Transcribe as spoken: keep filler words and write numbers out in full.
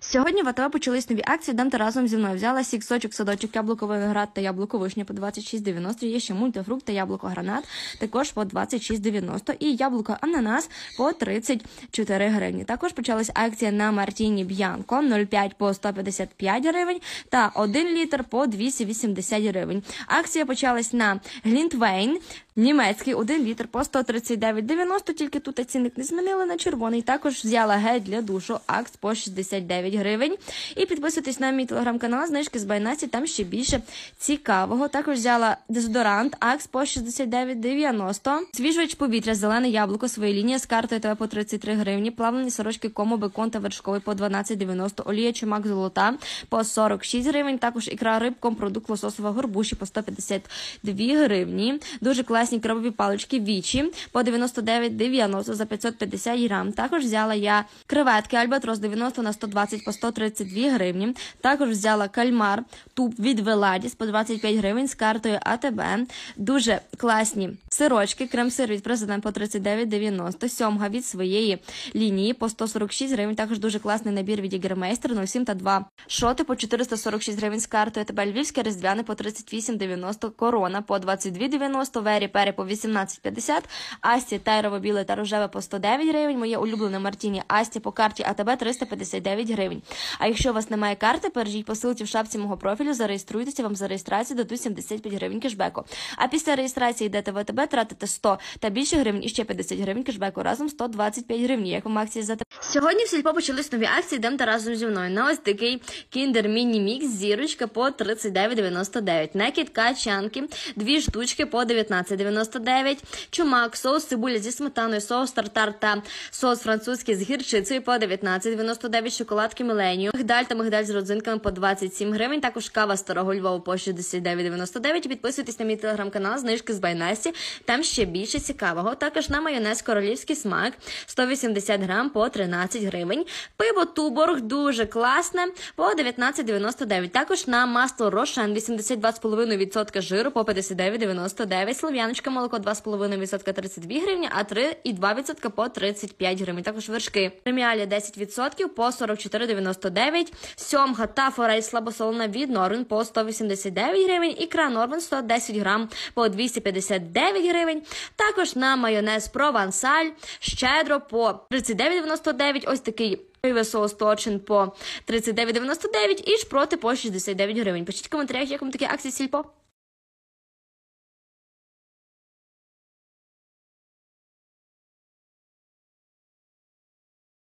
Сьогодні в АТБ почались нові акції, дам та разом зі мною. Взяла сік, сочок, садочок, яблуко, виноград та яблуко вишня по двадцять шість дев'яносто. Є ще мультифрукт та яблуко гранат також по двадцять шість дев'яносто. І яблуко ананас по тридцять чотири гривні. Також почалась акція на Мартіні Б'янко нуль п'ять по сто п'ятдесят п'ять гривень та один літр по двісті вісімдесят гривень. Акція почалась на Глінтвейн німецький один літр по сто тридцять дев'ять дев'яносто, тільки тут цінник не змінили на червоний. Також взяла гель для душу Акс по шістдесят дев'ять гривень. І підписуйтесь на мій телеграм-канал, знижки з Байнасі, там ще більше цікавого. Також взяла дезодорант Акс по шістдесят дев'ять дев'яносто. Свіжувач повітря, зелене яблуко, своя лінія з картою ТВ по тридцять три гривні. Плавлені сорочки Комо, бекон та вершковий по дванадцять дев'яносто. Олія Чумак золота по сорок шість гривень. Також ікра рибком, продукт лососова горбуші по сто п'ятдесят дві гривні. Дуже класні крабові палички Вічі по дев'яносто дев'ять дев'яносто за п'ятсот п'ятдесят грам. Також взяла я креветки Альбатрос дев'яносто на сто двадцять по сто тридцять дві гривні. Також взяла кальмар туп від Веладіс по двадцять п'ять гривень з картою АТБ. Дуже класні сирочки, крем-сир від Президент по тридцять дев'ять дев'яносто. Сьомга від своєї лінії по сто сорок шість гривень. Також дуже класний набір від Єгермейстер нуль сім та два. Шоти по чотириста сорок шість гривень з картою АТБ. Львівське різдвяне по тридцять вісім дев'яносто. Корона по двадцять два дев'яносто. Вері Пері по вісімнадцять п'ятдесят. Асті Тайрово біле та рожеве по сто дев'ять гривень. Моє улюблене Мартіні Асті по карті АТБ триста п'ятдесят дев'ять гривень. А якщо у вас немає карти, перейдіть по ссылці в шапці мого профілю, зареєструйтеся, вам за реєстрацію дадуть сімдесят п'ять гривень кешбеку. А після реєстрації йдете в АТБ, тратите сто та більше гривень і ще п'ятдесят гривень кешбеку. Разом сто двадцять п'ять гривень. Як вам акції за АТБ? Сьогодні в Сільпо почались нові акції, йдемте разом зі мною. На ось такий Kinder Mini Mix зірочка по тридцять дев'ять дев'яносто дев'ять. На кіткат чанки дві штучки по дев'ятнадцять дев'яносто дев'ять. Чумак, соус цибуля зі сметаною, соус тартар та соус французький з гірчицею по дев'ятнадцять дев'яносто дев'ять. Шоколадки Міленіум, мигдаль та мигдаль з родзинками по двадцять сім гривень. Також кава Старого Львова по шістдесят дев'ять дев'яносто дев'ять. І підписуйтесь на мій телеграм-канал, знижки з Байнасі, там ще більше цікавого. Також на майонез Королівський смак сто вісімдесят грам по тринадцять гривень. Пиво Туборг дуже класне по дев'ятнадцять дев'яносто дев'ять. Також на масло Рошен вісімдесят два цілих п'ять десятих відсотка жиру по п'ятдесят дев'ять дев'яносто дев'ять. Слов'яночка молоко два цілих п'ять десятих відсотка тридцять дві гривні, а три цілих два десятих відсотка по тридцять п'ять гривень. Також вершки преміалі десять відсотків по сорок чотири дев'яносто дев'ять. Сьомга та форель слабосолона від Норвен по сто вісімдесят дев'ять гривень. Ікра Норвен сто десять грам по двісті п'ятдесят дев'ять гривень. Також на майонез Провансаль щедро по тридцять дев'ять дев'яносто дев'ять. Ось такий соус Точин по тридцять дев'ять дев'яносто дев'ять і шпроти по шістдесят дев'ять гривень. Пишіть в коментарях, як вам такі акції Сільпо.